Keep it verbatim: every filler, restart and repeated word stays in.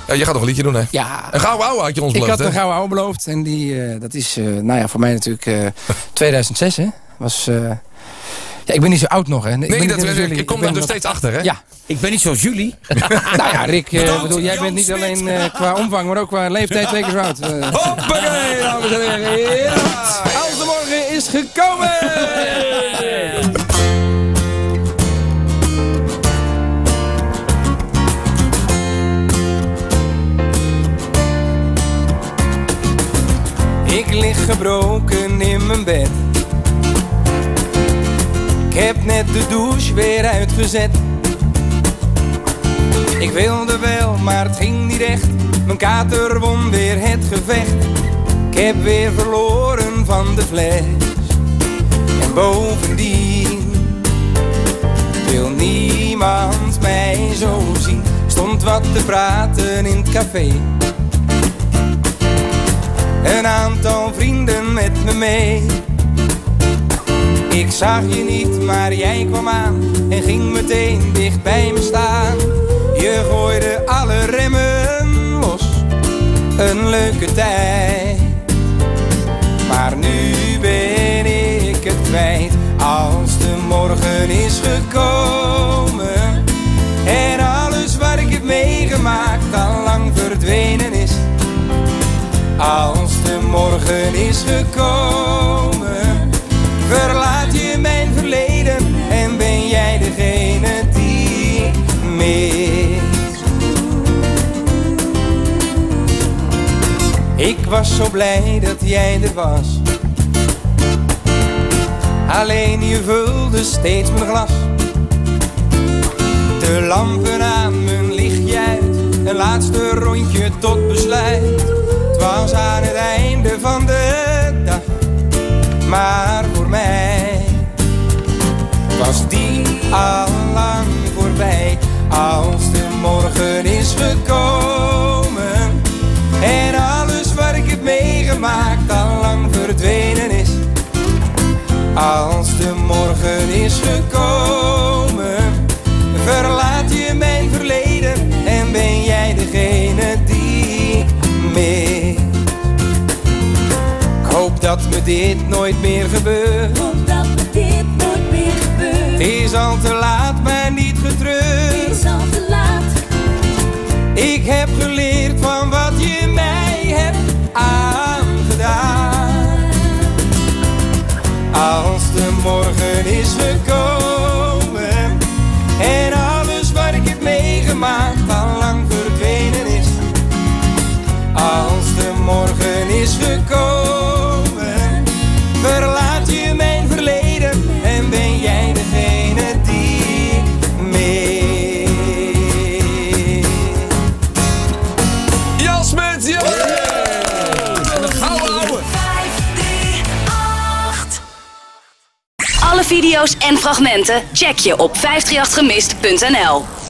Uh, je gaat nog een liedje doen, hè? Ja. Een gouden ouwe had je ons ik beloofd, had hè? een gouden ouwe beloofd. En die, uh, dat is, uh, nou ja, voor mij natuurlijk uh, tweeduizend zes, hè. Was... Uh, Ja, ik ben niet zo oud nog, hè. Ik, nee, ben dat, niet ik, ik kom daar dus steeds achter, hè? Ja. Ik ben niet zoals jullie. Nou ja, Rick, uh, bedoel, jij bent niet alleen uh, qua omvang, maar ook qua leeftijd twee keer zo oud. Uh. Hoppakee, dames en heren. Ja. Als de morgen is gekomen! Ik lig gebroken in mijn bed. Ik heb net de douche weer uitgezet. Ik wilde wel, maar het ging niet echt. Mijn kater won weer het gevecht. Ik heb weer verloren van de fles. En bovendien wil niemand mij zo zien. Stond wat te praten in het café. Een aantal vrienden met me mee. Ik zag je niet, maar jij kwam aan en ging meteen dicht bij me staan. Je gooide alle remmen los, een leuke tijd. Maar nu ben ik het kwijt, als de morgen is gekomen. En alles wat ik heb meegemaakt al lang verdwenen is. Als de morgen is gekomen, verlaat je mijn verleden en ben jij degene die ik mis. Ik was zo blij dat jij er was. Alleen je vulde steeds mijn glas. De lampen aan, mijn lichtje uit. Een laatste rondje tot besluit. Het was aan het einde van de dag. Maar voor mij was die al lang voorbij. Als de morgen is gekomen en alles wat ik heb meegemaakt al lang verdwenen is. Als de morgen is gekomen, verlaat je mijn verleden en ben jij degene die ik mis. Ik hoop dat me dit nooit meer gebeurt. Hoop dat me dit nooit meer gebeurt. Het is al te laat, maar niet getreurd. Het is al te laat. Ik heb geleerd van wat je mij hebt aangedaan. Als de morgen is gekomen en alles wat ik heb meegemaakt al lang verdwenen is. Als de morgen is gekomen, verlaat je mijn verleden en ben jij degene die ik mis. Jasmins, ja! En een gouden ouwe. Alle video's en fragmenten check je op vijf drie acht gemist punt n l.